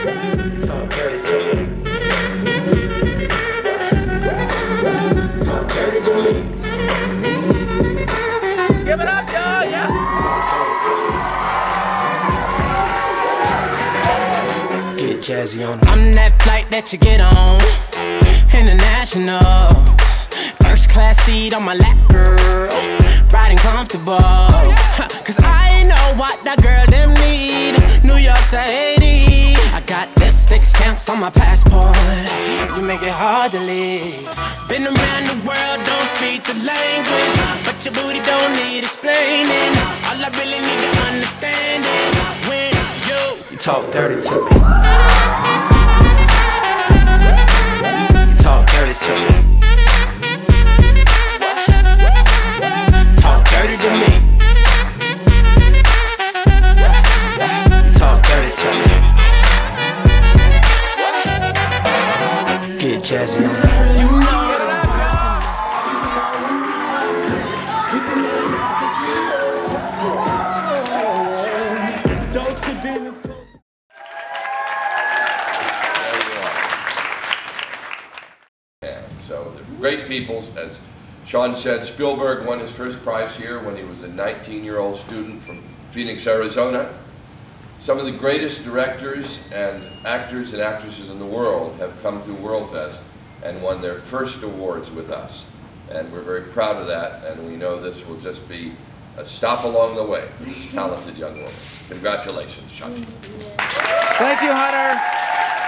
Talk dirty to me. Talk dirty to me. Give it up, y'all, yeah. Get jazzy on. I'm that flight that you get on, international. First class seat on my lap, girl, riding comfortable. Cause I know what that girl them need. New York to Haiti, I got lipstick stamps on my passport. You make it hard to leave. Been around the world, don't speak the language, but your booty don't need explaining. All I really need to understand is when you talk dirty to me. You talk dirty to me. Talk dirty to me. You talk dirty to me. Get jazzy on that. So they're great people. As Sean said, Spielberg won his first prize here when he was a 19-year-old student from Phoenix, Arizona. Some of the greatest directors and actors and actresses in the world have come through WorldFest and won their first awards with us. And we're very proud of that, and we know this will just be a stop along the way for this talented young woman. Congratulations, Sean. Thank you, Hunter.